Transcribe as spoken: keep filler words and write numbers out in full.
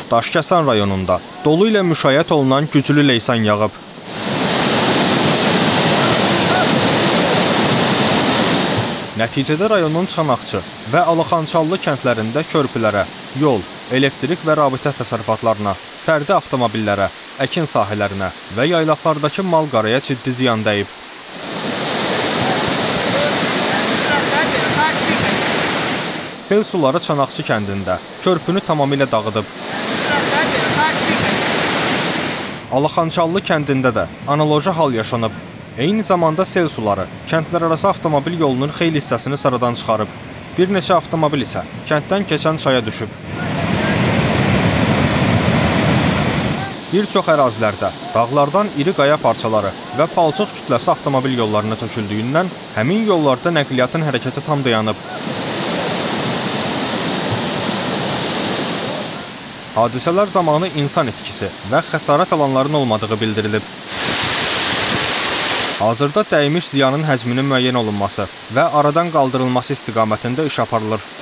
Daşkəsən rayonunda dolu ilə müşayiət olunan güclü leysan yağıb. Nəticədə rayonun Çanaqçı və Alaxançallı kəndlərində körpülərə, yol, elektrik və rabitə təsərrüfatlarına, fərdi avtomobillərə, əkin sahələrinə və yaylaqlardakı mal-qaraya ciddi ziyan dəyib. Sel suları Çanaqçı kəndində körpünü tamamilə dağıdıb. Alaxançallı kəndində də analoji hal yaşanıb. Eyni zamanda sel suları kəndlərarası avtomobil yolunun xeyli hissəsini sıradan çıxarıb. Bir neçə avtomobil isə kənddən keçən çaya düşüb. Bir çox ərazilərdə dağlardan iri qaya parçaları və palçıq kütləsi avtomobil yollarına töküldüyündən həmin yollarda nəqliyyatın hərəkəti tam dayanıb. Hadisələr zamanı insan itkisi və xəsarət alanların olmadığı bildirilib. Hazırda dəymiş ziyanın həcminin müəyyən olunması və aradan qaldırılması istiqamətində iş aparılır.